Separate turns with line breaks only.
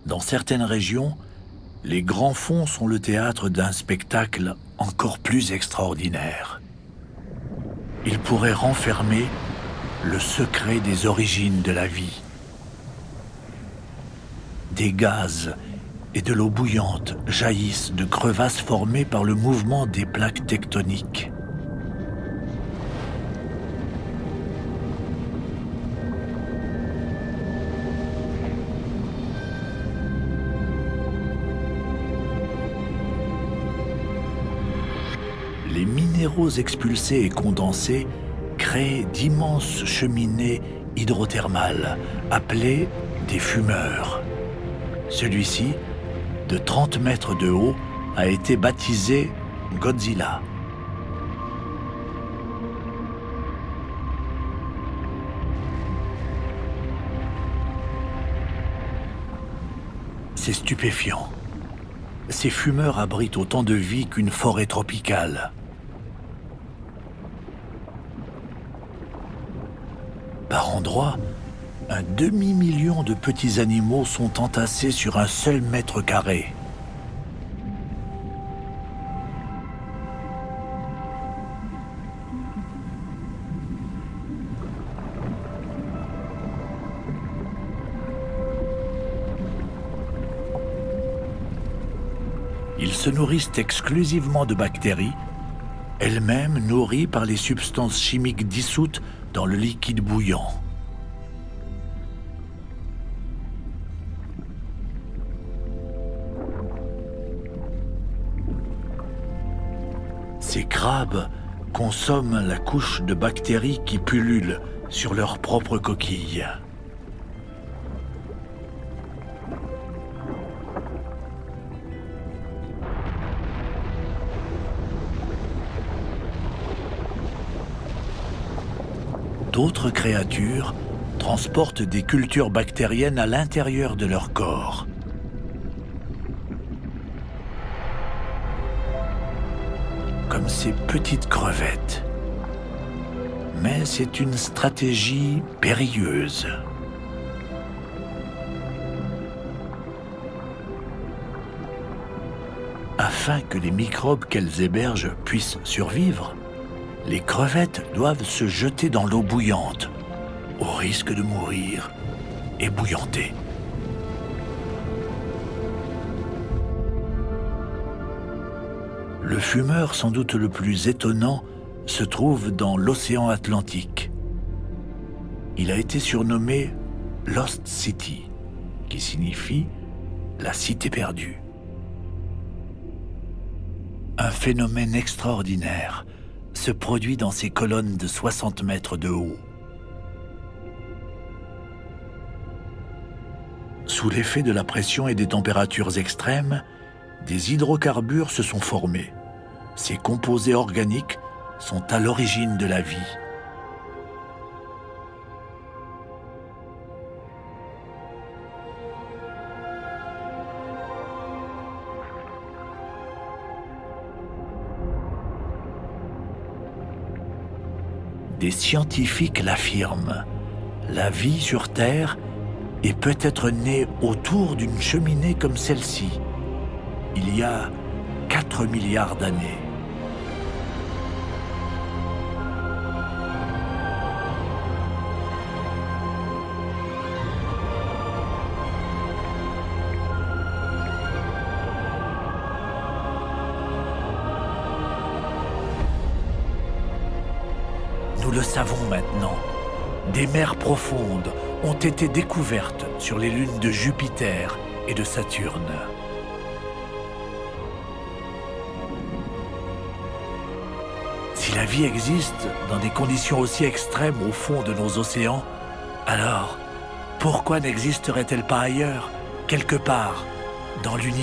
Dans certaines régions, les grands fonds sont le théâtre d'un spectacle encore plus extraordinaire. Ils pourraient renfermer le secret des origines de la vie. Des gaz et de l'eau bouillante jaillissent de crevasses formées par le mouvement des plaques tectoniques. Les minéraux expulsés et condensés créent d'immenses cheminées hydrothermales, appelées des fumeurs. Celui-ci, de 30 mètres de haut, a été baptisé Godzilla. C'est stupéfiant. Ces fumeurs abritent autant de vie qu'une forêt tropicale. Par endroits, un demi-million de petits animaux sont entassés sur un seul mètre carré. Ils se nourrissent exclusivement de bactéries, elles-mêmes nourries par les substances chimiques dissoutes dans le liquide bouillant. Ces crabes consomment la couche de bactéries qui pullulent sur leurs propres coquilles. D'autres créatures transportent des cultures bactériennes à l'intérieur de leur corps. Comme ces petites crevettes. Mais c'est une stratégie périlleuse. Afin que les microbes qu'elles hébergent puissent survivre, les crevettes doivent se jeter dans l'eau bouillante, au risque de mourir ébouillantées. Le fumeur sans doute le plus étonnant se trouve dans l'océan Atlantique. Il a été surnommé Lost City, qui signifie la cité perdue. Un phénomène extraordinaire se produit dans ces colonnes de 60 mètres de haut. Sous l'effet de la pression et des températures extrêmes, des hydrocarbures se sont formés. Ces composés organiques sont à l'origine de la vie. Des scientifiques l'affirment. La vie sur Terre est peut-être née autour d'une cheminée comme celle-ci, il y a 4 milliards d'années. Nous le savons maintenant, des mers profondes ont été découvertes sur les lunes de Jupiter et de Saturne. Si la vie existe dans des conditions aussi extrêmes au fond de nos océans, alors pourquoi n'existerait-elle pas ailleurs, quelque part dans l'univers ?